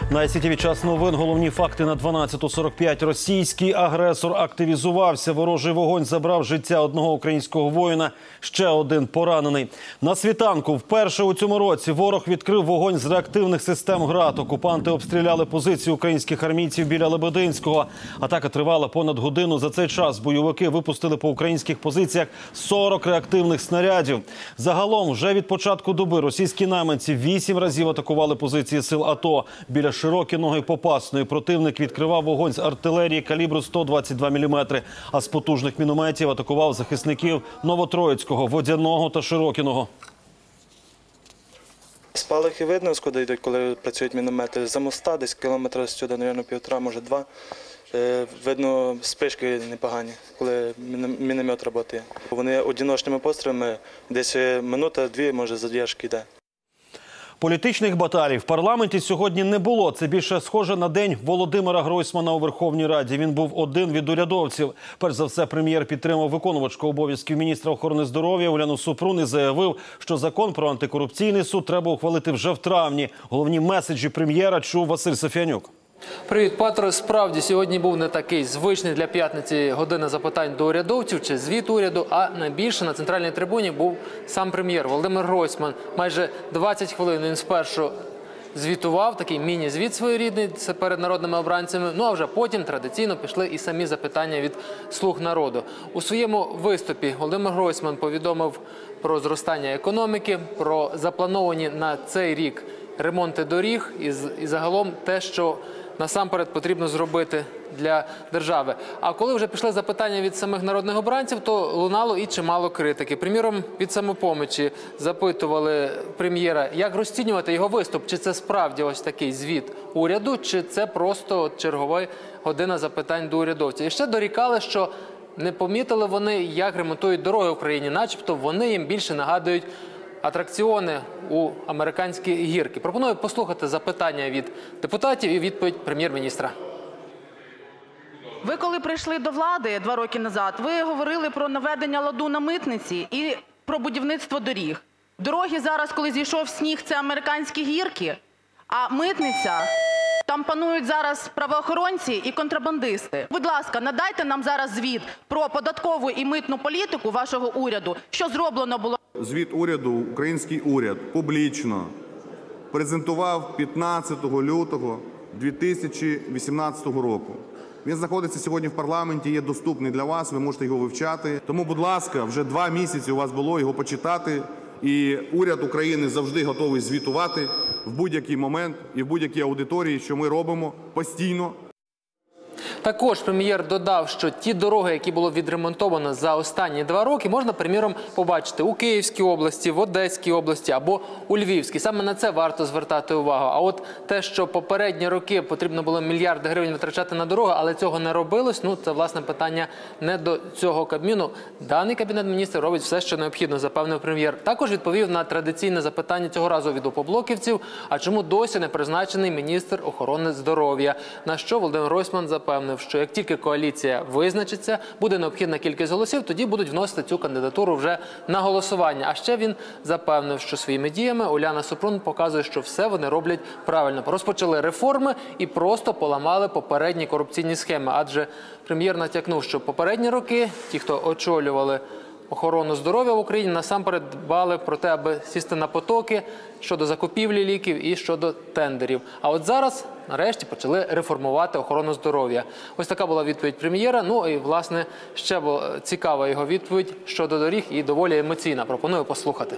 На СІТВ час новин. Головні факти на 12:45. Російський агресор активізувався. Ворожий вогонь забрав життя одного українського воїна. Ще один поранений. На світанку вперше у цьому році ворог відкрив вогонь з реактивних систем «Град». Окупанти обстріляли позиції українських армійців біля Лебединського. Атака тривала понад годину. За цей час бойовики випустили по українських позиціях 40 реактивних снарядів. Загалом, вже від початку доби російські найманці 8 разів атакували позиції сил АТО. Біля Широкіного і Попасної противник відкривав вогонь з артилерії калібру 122 мм, а з потужних мінометів атакував захисників Новотроїцького, Водяного та Широкіного. Спалахи видно, скуди йдуть, коли працюють міномети. За моста десь кілометра сюди, мабуть, 1,5, може 2. Видно спишки непогані, коли міномет працює. Вони одиночними пострілами, десь минута-дві, може, задержки йде. Політичних баталій в парламенті сьогодні не було. Це більше схоже на день Володимира Гройсмана у Верховній Раді. Він був один від урядовців. Перш за все, прем'єр підтримав виконувачку обов'язків міністра охорони здоров'я Уляну Супрун і заявив, що закон про антикорупційний суд треба ухвалити вже в травні. Головні меседжі прем'єра чув Василь Сафіянюк. Привіт, Петро. Справді, сьогодні був не такий звичний для п'ятниці година запитань до урядовців чи звіт уряду, а найбільше на центральній трибуні був сам прем'єр Володимир Гройсман. Майже 20 хвилин він спершу звітував, такий міні-звіт своєрідний перед народними обранцями, ну а вже потім традиційно пішли і самі запитання від «Слуг народу». У своєму виступі Володимир Гройсман повідомив про зростання економіки, про заплановані на цей рік ремонти доріг і загалом те, що насамперед потрібно зробити для держави. А коли вже пішли запитання від самих народних обранців, то лунало і чимало критики. Приміром, від «Самопомочі» запитували прем'єра, як розцінювати його виступ. Чи це справді ось такий звіт уряду, чи це просто чергова година запитань до урядовців. І ще дорікали, що не помітили вони, як ремонтують дороги в Україні, начебто вони їм більше нагадують атракціони у американські гірки. Пропоную послухати запитання від депутатів і відповідь прем'єр-міністра. Ви коли прийшли до влади 2 роки назад, ви говорили про наведення ладу на митниці і про будівництво доріг. Дороги зараз, коли зійшов сніг, це американські гірки, а митниця, там панують зараз правоохоронці і контрабандисти. Будь ласка, надайте нам зараз звіт про податкову і митну політику вашого уряду, що зроблено було. Звіт уряду, український уряд публічно презентував 15 лютого 2018 року. Він знаходиться сьогодні в парламенті, є доступний для вас, ви можете його вивчати. Тому, будь ласка, вже 2 місяці у вас було його почитати. І уряд України завжди готовий звітувати в будь-який момент і в будь-якій аудиторії, що ми робимо постійно. Також прем'єр додав, що ті дороги, які було відремонтовано за останні 2 роки, можна, приміром, побачити у Київській області, в Одеській області або у Львівській. Саме на це варто звертати увагу. А от те, що попередні роки потрібно було мільярди гривень витрачати на дороги, але цього не робилось, ну це, власне, питання не до цього Кабміну. Даний Кабінет міністрів робить все, що необхідно, запевнив прем'єр. Також відповів на традиційне запитання цього разу від опоблоківців, а чому досі не призначений міністр охорони здоров'я, на що Володимир Гройсман запевнив, що як тільки коаліція визначиться, буде необхідна кількість голосів, тоді будуть вносити цю кандидатуру вже на голосування. А ще він запевнив, що своїми діями Уляна Супрун показує, що все вони роблять правильно. Розпочали реформи і просто поламали попередні корупційні схеми. Адже прем'єр натякнув, що попередні роки ті, хто очолювали охорону здоров'я в Україні, насамперед дбали про те, аби сісти на потоки щодо закупівлі ліків і щодо тендерів. А от зараз, нарешті, почали реформувати охорону здоров'я. Ось така була відповідь прем'єра. Ну і, власне, ще була цікава його відповідь щодо доріг і доволі емоційна. Пропоную послухати.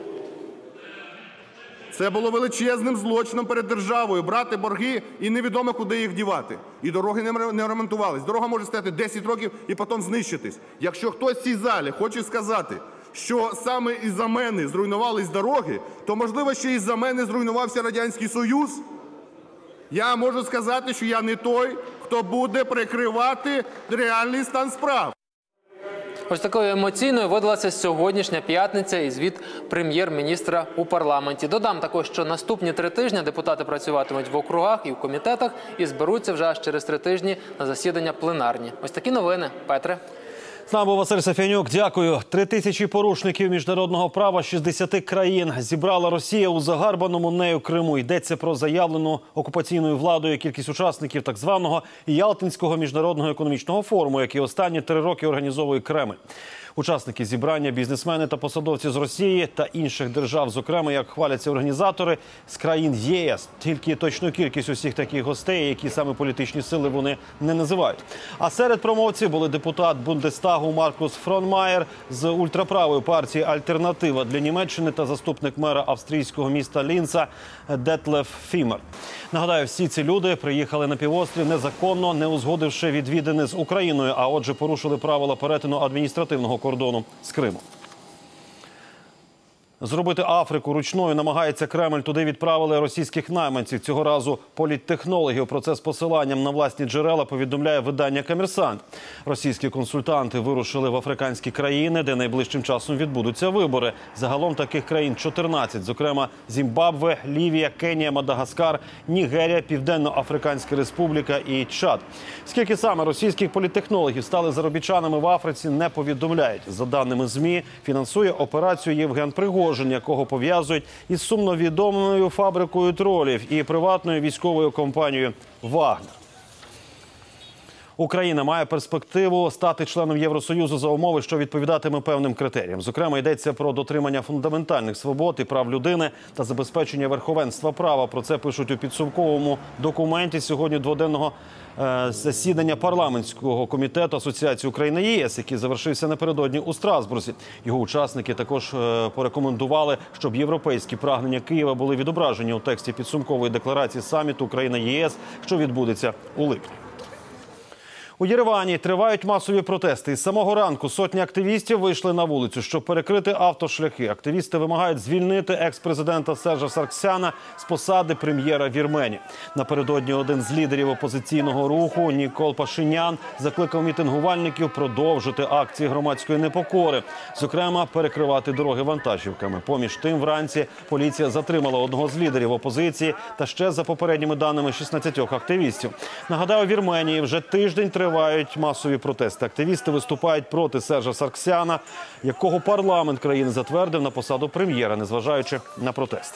Це було величезним злочином перед державою – брати борги і невідомо, куди їх дівати. І дороги не ремонтувались. Дорога може стояти 10 років і потім знищитись. Якщо хтось в цій залі хоче сказати, що саме із-за мене зруйнувались дороги, то, можливо, ще із-за мене зруйнувався Радянський Союз? Я можу сказати, що я не той, хто буде прикривати реальний стан справ. Ось такою емоційною видалася сьогоднішня п'ятниця і звіт прем'єр-міністра у парламенті. Додам також, що наступні 3 тижні депутати працюватимуть в округах і в комітетах і зберуться вже аж через 3 тижні на засідання пленарні. Ось такі новини. Петре. З нами був Василь Сафянюк. Дякую. 3000 порушників міжнародного права 60 країн зібрала Росія у загарбаному нею Криму. Йдеться про заявлену окупаційною владою кількість учасників так званого Ялтинського міжнародного економічного форуму, який останні 3 роки організовує Кремль. Учасники зібрання, бізнесмени та посадовці з Росії та інших держав, зокрема, як хваляться організатори, з країн ЄС. Тільки точну кількість усіх таких гостей, які саме політичні сили, вони не називають. А серед промовців були депутат Бундестагу Маркус Фронмаєр з ультраправої партії «Альтернатива для Німеччини» та заступник мера австрійського міста Лінца Детлеф Фімер. Нагадаю, всі ці люди приїхали на півострів незаконно, не узгодивши відвідини з Україною, а отже порушили правила перетину адміністративного кордону з Криму. Зробити Африку ручною намагається Кремль. Туди відправили російських найманців. Цього разу політтехнологів. Про це з посиланням на власні джерела повідомляє видання «Комерсант». Російські консультанти вирушили в африканські країни, де найближчим часом відбудуться вибори. Загалом таких країн 14, зокрема Зімбабве, Лівія, Кенія, Мадагаскар, Нігерія, Південно-Африканська Республіка і Чад. Скільки саме російських політтехнологів стали заробітчанами в Африці, не повідомляють. За даними ЗМІ, фінансує операцію Євген Пригожин, якого пов'язують із сумновідомою фабрикою тролів і приватною військовою компанією «Вагнер». Україна має перспективу стати членом Євросоюзу за умови, що відповідатиме певним критеріям. Зокрема, йдеться про дотримання фундаментальних свобод і прав людини та забезпечення верховенства права. Про це пишуть у підсумковому документі сьогодні дводенного засідання парламентського комітету Асоціації Україна-ЄС, який завершився напередодні у Страсбурзі. Його учасники також порекомендували, щоб європейські прагнення Києва були відображені у тексті підсумкової декларації саміту Україна-ЄС, що відбудеться у липні. У Єревані тривають масові протести. Із самого ранку сотні активістів вийшли на вулицю, щоб перекрити автошляхи. Активісти вимагають звільнити екс-президента Сержа Сарксяна з посади прем'єра Вірменії. Напередодні один з лідерів опозиційного руху Нікол Пашинян закликав мітингувальників продовжити акції громадської непокори. Зокрема, перекривати дороги вантажівками. Поміж тим, вранці поліція затримала одного з лідерів опозиції та ще, за попередніми даними, 16 активістів. Нагадаю, у Вірменії вже тиждень тривають масові протести. Активісти виступають проти Сержа Сарксяна, якого парламент країни затвердив на посаду прем'єра, незважаючи на протести.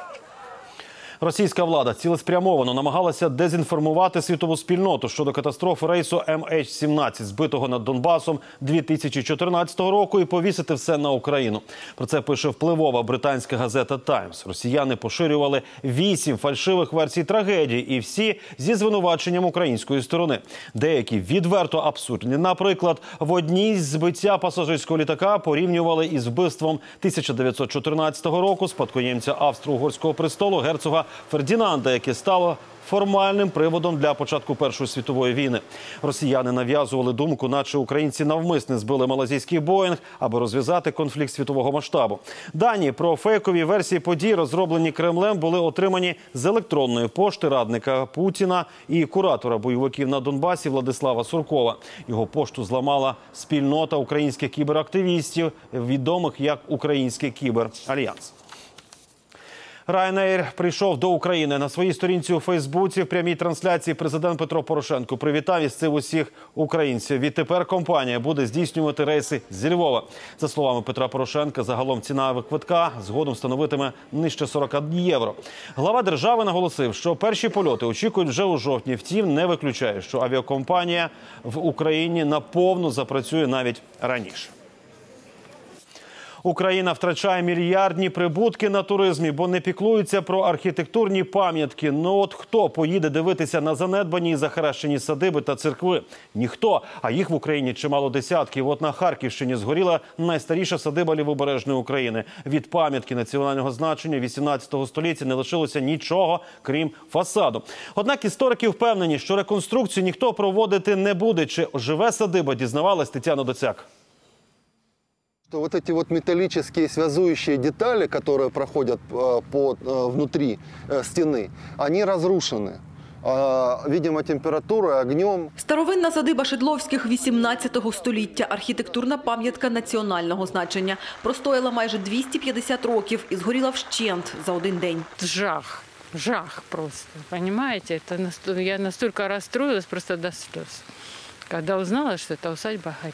Російська влада цілеспрямовано намагалася дезінформувати світову спільноту щодо катастрофи рейсу MH17, збитого над Донбасом 2014 року, і повісити все на Україну. Про це пише впливова британська газета «Таймс». Росіяни поширювали 8 фальшивих версій трагедії, і всі зі звинуваченням української сторони. Деякі відверто абсурдні. Наприклад, в одній з збиття пасажирського літака порівнювали із вбивством 1914 року спадкоємця австро-угорського престолу герцога Фердінанда, яке стало формальним приводом для початку Першої світової війни. Росіяни нав'язували думку, наче українці навмисне збили малайзійський Боїнг, аби розв'язати конфлікт світового масштабу. Дані про фейкові версії подій, розроблені Кремлем, були отримані з електронної пошти радника Путіна і куратора бойовиків на Донбасі Владислава Суркова. Його пошту зламала спільнота українських кіберактивістів, відомих як Український кіберальянс. Ryanair прийшов до України. На своїй сторінці у Фейсбуці в прямій трансляції президент Петро Порошенко привітав із цим усіх українців. Відтепер компанія буде здійснювати рейси зі Львова. За словами Петра Порошенка, загалом ціна квитка згодом становитиме нижче 40 євро. Глава держави наголосив, що перші польоти очікують вже у жовтні. Втім, не виключає, що авіакомпанія в Україні наповну запрацює навіть раніше. Україна втрачає мільярдні прибутки на туризмі, бо не піклується про архітектурні пам'ятки. Ну от хто поїде дивитися на занедбані і захаращені садиби та церкви? Ніхто. А їх в Україні чимало десятків. От на Харківщині згоріла найстаріша садиба Лівобережної України. Від пам'ятки національного значення 18 століття не лишилося нічого, крім фасаду. Однак історики впевнені, що реконструкцію ніхто проводити не буде. Чи оживе садиба, дізнавалась Тетяна Доцяк. Что вот эти вот металлические связующие детали, которые проходят внутри стены, они разрушены. Видимо, температурою, огнем. Старовинна садиба Шедловських 18 століття. Архітектурна пам'ятка національного значення. Простояла майже 250 років і згоріла вщент за один день. Жах. Жах просто. Понимаете? Я настолько расстроилась просто до слез, когда узнала, что эта усадьба горит.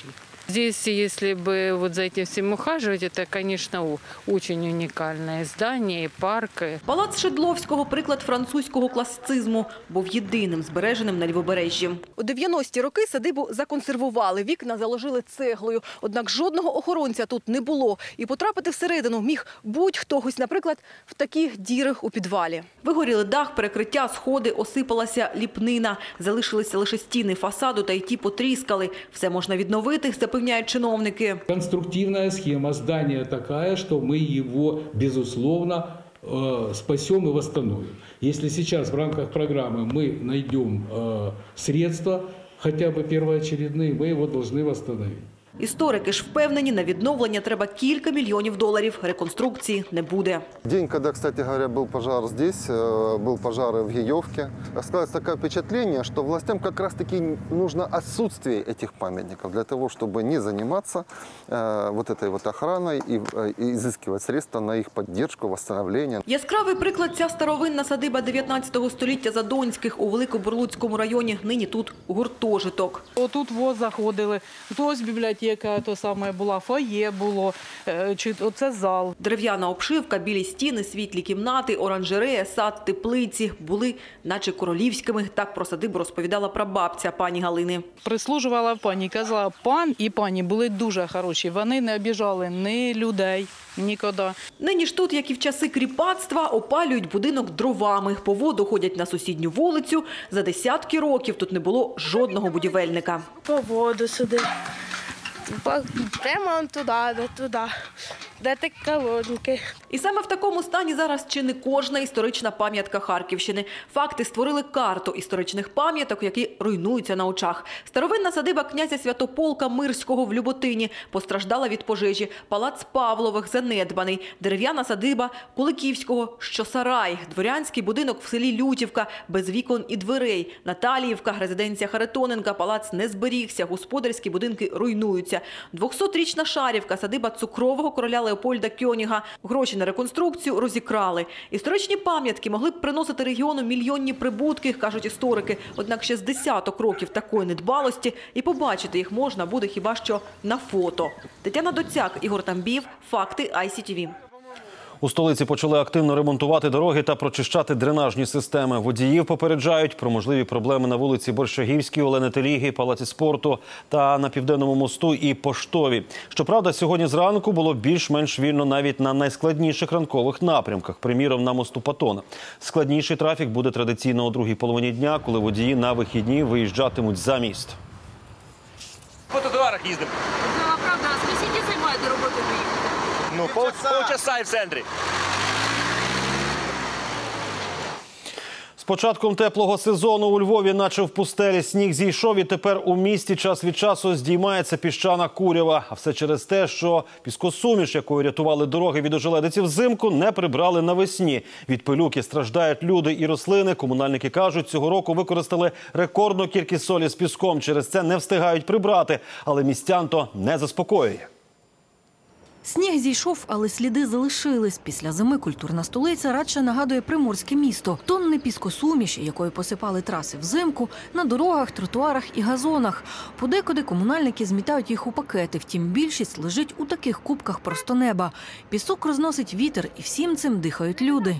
Здесь, если бы вот за этим всем ухаживать, это, конечно, очень уникальное здание, парк. Палац Шедловського – приклад французького класицизму. Був єдиним збереженим на Лівобережжі. У 90-ті роки садибу законсервували, вікна заложили цеглою. Однак жодного охоронця тут не було. І потрапити всередину міг будь-хто, ось, наприклад, в таких дірах у підвалі. Вигоріли дах, перекриття, сходи, осипалася ліпнина. Залишилися лише стіни фасаду, та й ті потріскали. Все можна відновити, запевняють чиновники. Конструктивная схема здания такая, что мы его, безусловно, спасем и восстановим. Если сейчас в рамках программы мы найдем средства, хотя бы первоочередные, мы его должны восстановить. Історики ж впевнені, на відновлення треба кілька мільйонів доларів. Реконструкції не буде. День, когда, кстати говоря, был пожар здесь, был пожар в Геевке, складывается такое впечатление, что властям как раз-таки нужно отсутствие этих памятников для того, чтобы не заниматься вот этой вот охраной и изыскивать средства на их поддержку, восстановление. Яскравий приклад – ця старовинна садиба 19 століття Задонських у Великобурлуцькому районі. Нині тут гуртожиток. Отут заходили, ось бібліотека, то саме була, фоє було, чи оце зал. Дерев'яна обшивка, білі стіни, світлі кімнати, оранжерея, сад, теплиці були наче королівськими. Так про садибу розповідала прабабця пані Галини. Прислужувала пані, казала, пан і пані були дуже хороші. Вони не обіжали ні людей, ніколи. Нині ж тут, як і в часи кріпацтва, опалюють будинок дровами. По воду ходять на сусідню вулицю. За десятки років тут не було жодного будівельника. По воду сюди. Прямо туди, де ті колодники. І саме в такому стані зараз чи не кожна історична пам'ятка Харківщини. Факти створили карту історичних пам'яток, які руйнуються на очах. Старовинна садиба князя Святополка Мирського в Люботині постраждала від пожежі. Палац Павлових занедбаний. Дерев'яна садиба Куликівського, що сарай. Дворянський будинок в селі Лютівка без вікон і дверей. Наталіївка, резиденція Харитоненка, палац не зберігся. Господарські будинки руйнуються. 200-річна Шарівка, садиба цукрового короля Леопольда Кьоніга. Гроші на реконструкцію розікрали. Історичні пам'ятки могли б приносити регіону мільйонні прибутки, кажуть історики. Однак ще з десяток років такої недбалості і побачити їх можна буде хіба що на фото. Тетяна Доцяк, Ігор Тамбів, Факти ICTV. У столиці почали активно ремонтувати дороги та прочищати дренажні системи. Водіїв попереджають про можливі проблеми на вулиці Борщагівській, Олени Теліги, Палаці спорту та на Південному мосту і Поштовій. Щоправда, сьогодні зранку було більш-менш вільно навіть на найскладніших ранкових напрямках, приміром на мосту Патона. Складніший трафік буде традиційно о другій половині дня, коли водії на вихідні виїжджатимуть за міст. По тротуарах їздимо. Правда, а скільки займає до роботи доїхати? Ну, полчаса і в центрі. З початком теплого сезону у Львові, наче в пустелі, сніг зійшов і тепер у місті час від часу здіймається піщана курява. А все через те, що піскосуміш, якою рятували дороги від ожеледиці взимку, не прибрали навесні. Від пилюки страждають люди і рослини. Комунальники кажуть, цього року використали рекордну кількість солі з піском. Через це не встигають прибрати. Але містян то не заспокоює. Сніг зійшов, але сліди залишились. Після зими культурна столиця радше нагадує приморське місто. Тонни піскосуміші, якою посипали траси взимку, на дорогах, тротуарах і газонах. Подекуди комунальники змітають їх у пакети, втім більшість лежить у таких кубках просто неба. Пісок розносить вітер, і всім цим дихають люди.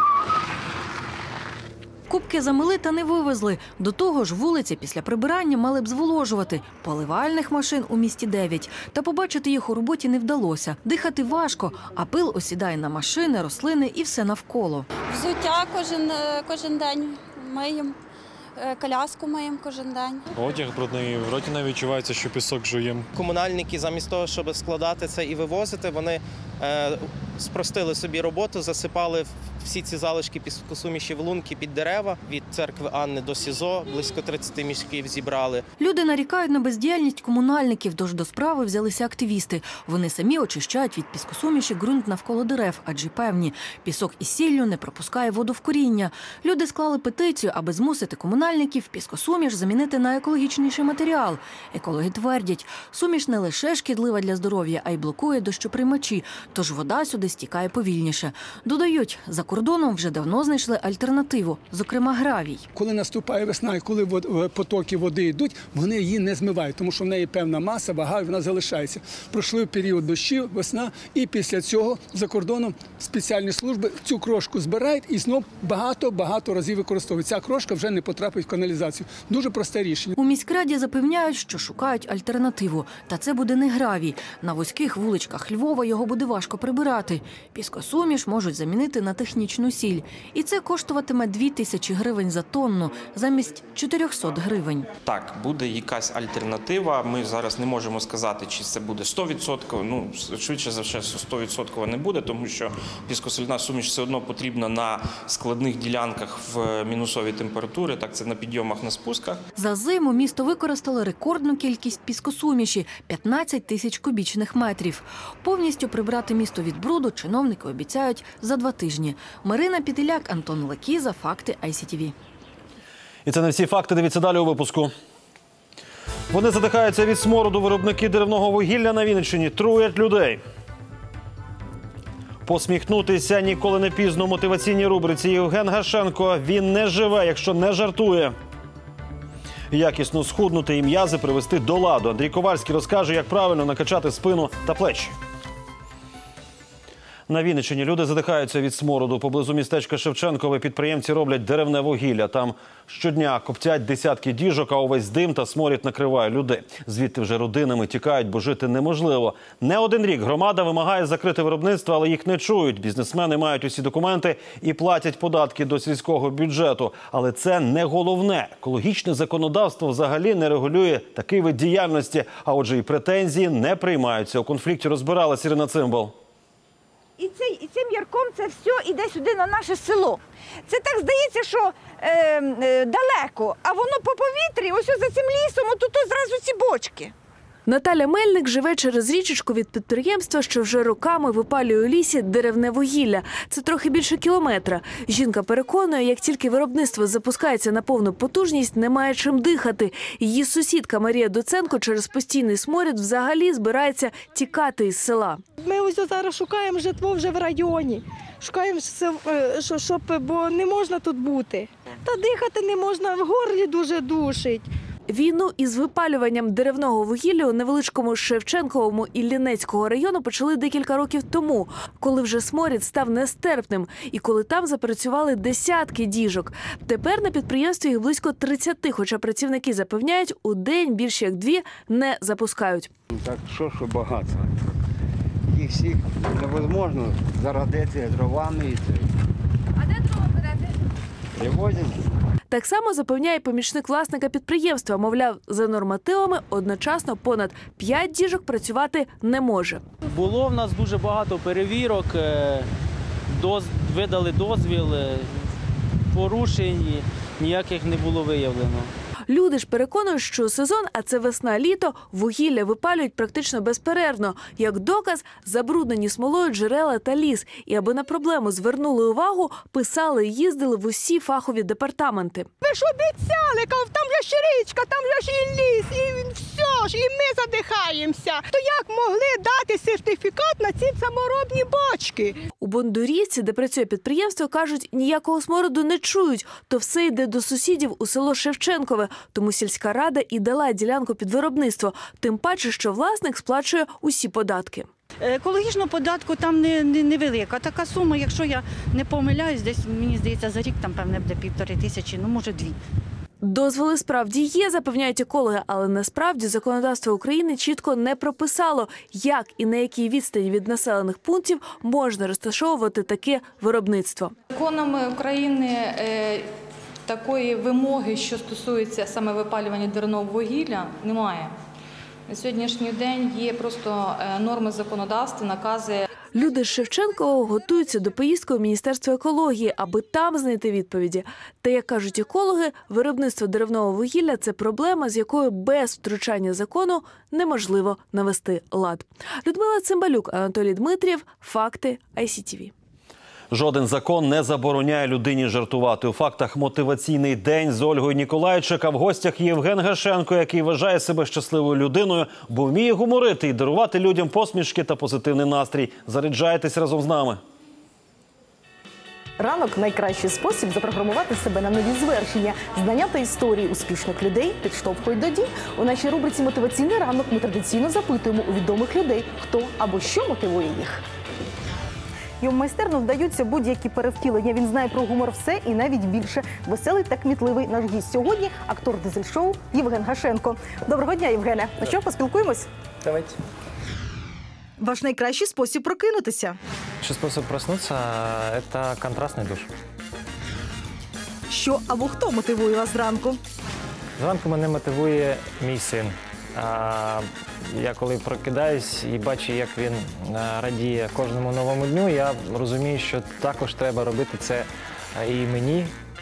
Кубки замили та не вивезли. До того ж, вулиці після прибирання мали б зволожувати. Поливальних машин у місті 9. Та побачити їх у роботі не вдалося. Дихати важко, а пил осідає на машини, рослини і все навколо. Взуття кожен день миємо, коляску миємо кожен день. Одяг брудний, в роті навіть відчувається, що пісок жуємо. Комунальники замість того, щоб складати це і вивозити, вони спростили собі роботу, засипали всі ці залишки піскосуміші в лунки під дерева. Від церкви Анни до СІЗО близько 30 мішків зібрали. Люди нарікають на бездіяльність комунальників, тож до справи взялися активісти. Вони самі очищають від піскосуміші ґрунт навколо дерев, адже певні, пісок із сіллю не пропускає воду в коріння. Люди склали петицію, аби змусити комунальників піскосуміш замінити на екологічніший матеріал. Екологи твердять, суміш не лише шкідлива для здоров'я, а й блокує дощоприймачі. тож вода сюди стікає повільніше. Додають, за кордоном вже давно знайшли альтернативу, зокрема гравій. Коли наступає весна і коли потоки води йдуть, вони її не змивають, тому що в неї певна маса, вага, і вона залишається. Пройшли період дощів, весна, і після цього за кордоном спеціальні служби цю крошку збирають і знов багато разів використовують. Ця крошка вже не потрапить в каналізацію. Дуже просте рішення. У міськраді запевняють, що шукають альтернативу. Та це буде не гравій. На вузьких вуличках Львова його буде важко прибирати. Піскосуміш можуть замінити на технічну сіль. І це коштуватиме 2000 гривень за тонну замість 400 гривень. Так, буде якась альтернатива. Ми зараз не можемо сказати, чи це буде 100%. Швидше за все, 100% не буде, тому що піскосоляна суміш все одно потрібна на складних ділянках в мінусові температури. Так, це на підйомах, на спусках. За зиму місто використало рекордну кількість піскосуміші – 15 тисяч кубічних метрів. Повністю прибрати місто від бруду чиновники обіцяють за 2 тижні. Марина Пітиляк, Антон Лекіза, факти ICTV. І це не всі факти. Дивіться далі у випуску. Вони задихаються від смороду. Виробники деревного вугілля на Вінниччині труять людей. Посміхнутися ніколи не пізно в мотиваційній рубриці. Євген Гашенко. Він не живе, якщо не жартує. Якісно схуднути і м'язи привести до ладу. Андрій Ковальський розкаже, як правильно накачати спину та плечі. На Вінниччині люди задихаються від смороду. Поблизу містечка Шевченкове підприємці роблять деревне вугілля. Там щодня коптять десятки діжок, а увесь дим та сморід накриває людей. Звідти вже родинами тікають, бо жити неможливо. Не один рік громада вимагає закрити виробництво, але їх не чують. Бізнесмени мають усі документи і платять податки до сільського бюджету. Але це не головне. Екологічне законодавство взагалі не регулює такий вид діяльності, а отже і претензії не приймаються. У конфлікті розбиралась Ірина Цимбал. І цим ярком це все йде сюди на наше село. Це так здається, що далеко, а воно по повітрі, ось за цим лісом, отут зразу ці бочки. Наталя Мельник живе через річечку від підприємства, що вже роками випалює у лісі деревне вугілля. Це трохи більше кілометра. Жінка переконує, як тільки виробництво запускається на повну потужність, немає чим дихати. Її сусідка Марія Доценко через постійний сморід взагалі збирається тікати із села. Ми ось зараз шукаємо житло вже в районі. Шукаємо, бо не можна тут бути. Та дихати не можна, в горлі дуже душить. Війну із випалюванням деревного вугілля у невеличкому Шевченковому Іллінецького району почали декілька років тому, коли вже сморід став нестерпним і коли там запрацювали десятки діжок. Тепер на підприємстві їх близько 30, хоча працівники запевняють, у день більше як 2 не запускають. Так що багато. Їх всіх невозможно зародити дровами. А де дрова берете? Привозять. Так само запевняє помічник власника підприємства. Мовляв, за нормативами одночасно понад 5 діжок працювати не може. Було в нас дуже багато перевірок, видали дозвіл, порушень ніяких не було виявлено. Люди ж переконують, що сезон, а це весна-літо, вугілля випалюють практично безперервно. Як доказ, забруднені смолою джерела та ліс. І аби на проблему звернули увагу, писали і їздили в усі фахові департаменти. Ви ж обіцяли, там же ж річка, там же ж і ліс, і все ж, і ми задихаємося. То як могли дати сертифікат на ці саморобні бочки? У Бондурівці, де працює підприємство, кажуть, ніякого смороду не чують. То все йде до сусідів у село Шевченкове. Тому сільська рада і дала ділянку під виробництво. Тим паче, що власник сплачує усі податки. Екологічного податку там невелика. Така сума, якщо я не помиляюсь, десь, мені здається, за рік там, певне, буде 1500, може 2. Дозволи справді є, запевняють екологи, але насправді законодавство України чітко не прописало, як і на якій відстані від населених пунктів можна розташовувати таке виробництво. Законами України такої вимоги, що стосується саме випалювання деревного вугілля, немає. На сьогоднішній день є просто норми законодавства, накази. Люди з Шевченкового готуються до поїздки у Міністерство екології, аби там знайти відповіді. Та, як кажуть екологи, виробництво деревного вугілля – це проблема, з якою без втручання закону неможливо навести лад. Людмила Цимбалюк, Анатолій Дмитрієв, факти ICTV. Жоден закон не забороняє людині жартувати. У фактах «Мотиваційний день» з Ольгою Ніколайчик, а в гостях Євген Гашенко, який вважає себе щасливою людиною, бо вміє гуморити і дарувати людям посмішки та позитивний настрій. Заряджайтесь разом з нами. Ранок – найкращий спосіб запрограмувати себе на нові звершення. Знання та історії успішних людей підштовхують до дій. У нашій рубриці «Мотиваційний ранок» ми традиційно запитуємо у відомих людей, хто або що мотивує їх. Йому майстерно вдаються будь-які перевтілення. Він знає про гумор все і навіть більше. Веселий та кмітливий наш гість сьогодні – актор дизель-шоу Євген Гашенко. Доброго дня, Євгене. Ну що, поспілкуємось? Давайте. Ваш найкращий спосіб прокинутися? Спосіб проснутися – це контрастний душ. Що або хто мотивує вас зранку? Зранку мене мотивує мій син. Я коли прокидаюсь і бачу, як він радіє кожному новому дню, я розумію, що також треба робити це і мені.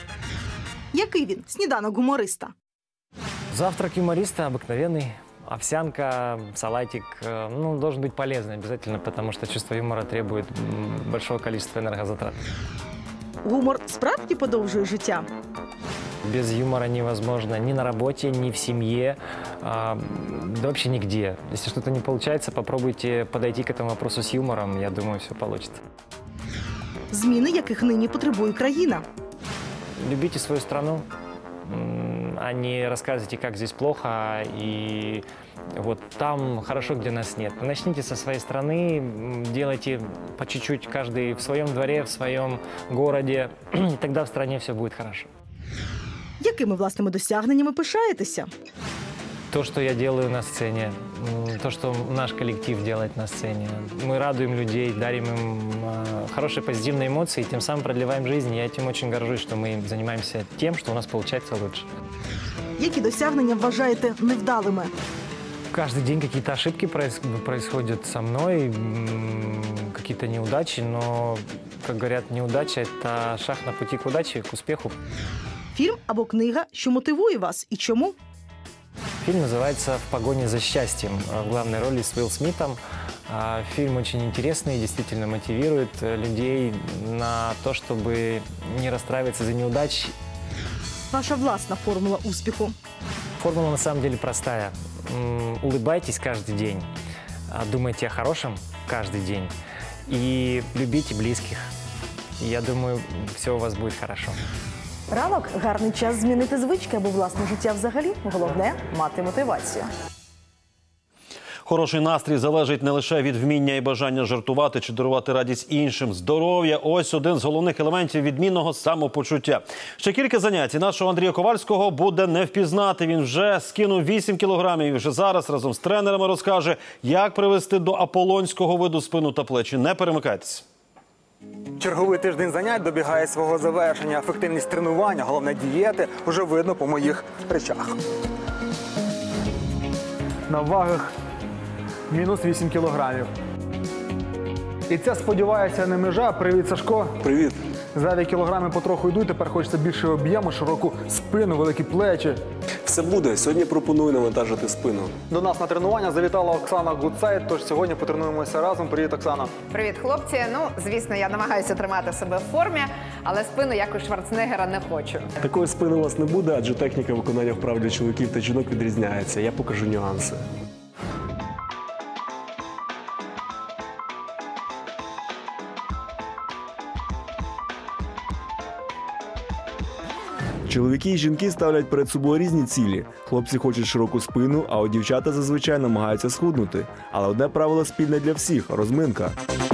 Який він? Сніданок гумориста. Завтрак юмориста обыкновенный. Овсянка, салатик, должен быть полезный обязательно, потому что чувство юмора требует большого количества энергозатрат. Гумор справді подовжує життя? Без юмора невозможно ни на работе, ни в семье, да вообще нигде. Если что-то не получается, попробуйте подойти к этому вопросу с юмором, я думаю, все получится. Зміни, яких нині потребує країна? Любите свою страну, а не рассказывайте, как здесь плохо, и вот там хорошо, где нас нет. Начните со своей страны, делайте по чуть-чуть каждый в своем дворе, в своем городе, и тогда в стране все будет хорошо. Якими власними досягненнями пишаєтеся? То, что я делаю на сцене, то, что наш коллектив делает на сцене. Мы радуем людей, дарим им хорошие позитивные эмоции, и тем самым продлеваем жизнь. Я этим очень горжусь, что мы занимаемся тем, что у нас получается лучше. Які досягнення вважаєте невдалими? Каждый день какие-то ошибки происходят со мной, какие-то неудачи, но, как говорят, неудача – это шаг на пути к удаче, к успеху. Фільм або книга, що мотивує вас і чому? Фильм называется «В погоне за счастьем». В главной роли с Уилл Смитом. Фильм очень интересный, действительно мотивирует людей на то, чтобы не расстраиваться из-за неудач. Ваша власна формула успіху? Формула на самом деле простая. Улыбайтесь каждый день, думайте о хорошем каждый день и любите близких. И я думаю, все у вас будет хорошо. Ранок – гарний час змінити звички або власне життя взагалі. Головне – мати мотивацію. Хороший настрій залежить не лише від вміння і бажання жартувати чи дарувати радість іншим. Здоров'я – ось один з головних елементів відмінного самопочуття. Ще кілька занять і нашого Андрія Ковальського буде не впізнати. Він вже скинув 8 кілограмів і вже зараз разом з тренерами розкаже, як привести до аполлонського виду спину та плечі. Не перемикайтесь. Черговий тиждень занять добігає свого завершення. Ефективність тренування, головне дієти, вже видно по моїх речах. На вагах мінус 8 кілограмів. І це, сподіваюся, не межа. Привіт, Сашко. Привіт. Зайві кілограми потроху йдуть, тепер хочеться більше об'єму, широку спину, великі плечі. Все буде. Сьогодні пропоную навантажити спину. До нас на тренування завітала Оксана Гуцайт, тож сьогодні потренуємося разом. Привіт, Оксана. Привіт, хлопці. Звісно, я намагаюся тримати себе в формі, але спину, як у Шварценеггера, не хочу. Такої спини у вас не буде, адже техніка виконання вправ для чоловіків та жінок відрізняється. Я покажу нюанси. Чоловіки і жінки ставлять перед собою різні цілі. Хлопці хочуть широку спину, а от дівчата зазвичай намагаються схуднути. Але одне правило спільне для всіх – розминка.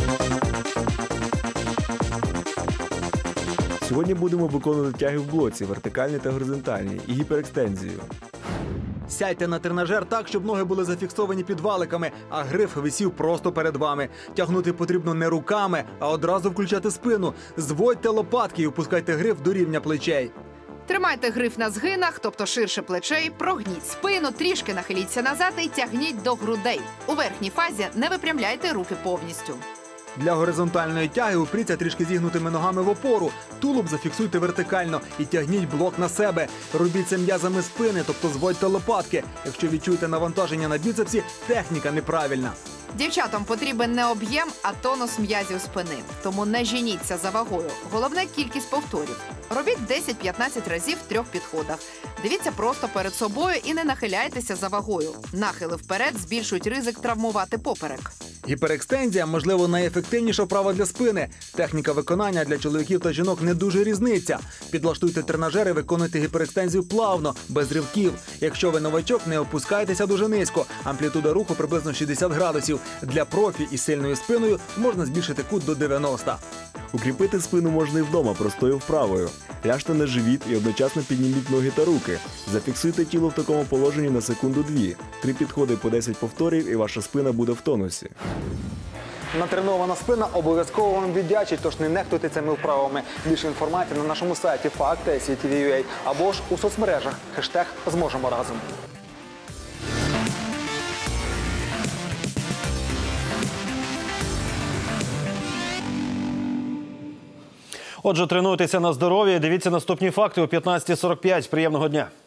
Сьогодні будемо виконувати тяги в блоці, вертикальні та горизонтальні, і гіперекстензію. Сядьте на тренажер так, щоб ноги були зафіксовані під валиками, а гриф висів просто перед вами. Тягнути потрібно не руками, а одразу включати спину. Зводьте лопатки і опускайте гриф до рівня плечей. Тримайте гриф на згинах, тобто ширше плечей, прогніть спину, трішки нахиліться назад і тягніть до грудей. У верхній фазі не випрямляйте руки повністю. Для горизонтальної тяги упріться трішки зігнутими ногами в опору. Тулуб зафіксуйте вертикально і тягніть блок на себе. Робіть це м'язами спини, тобто зводьте лопатки. Якщо відчуєте навантаження на біцепсі, техніка неправильна. Дівчатам потрібен не об'єм, а тонус м'язів спини. Тому не женіться за вагою. Головне – кількість повторів. Робіть 10-15 разів в 3 підходах. Дивіться просто перед собою і не нахиляйтеся за вагою. Нахили вперед збільшують ризик травмувати поперек. Гіперекстензія, можливо, найефективніша вправа для спини. Техніка виконання для чоловіків та жінок не дуже різниця. Підлаштуйте тренажери, виконуйте гіперекстензію плавно, без ривків. Якщо ви новачок, не опускайтеся дуже низько. Амплітуда руху приблизно 60 градусів. Для профі із сильною спиною можна збільшити кут до 90. Укріпити спину можна і вдома простою вправою. Ляжте на живіт і одночасно підніміть ноги та руки. Зафіксуйте тіло в такому положенні на секунду-2. 3 підходи по 10 повторів і ваша спина буде в тонусі. Натренована спина обов'язково вам віддячить, тож не нехтуйте цими вправами. Більше інформації на нашому сайті Fakti.CTV.ua або ж у соцмережах. Хештег «Зможемо разом». Отже, тренуйтеся на здоров'я. Дивіться наступні факти о 15:45. Приємного дня.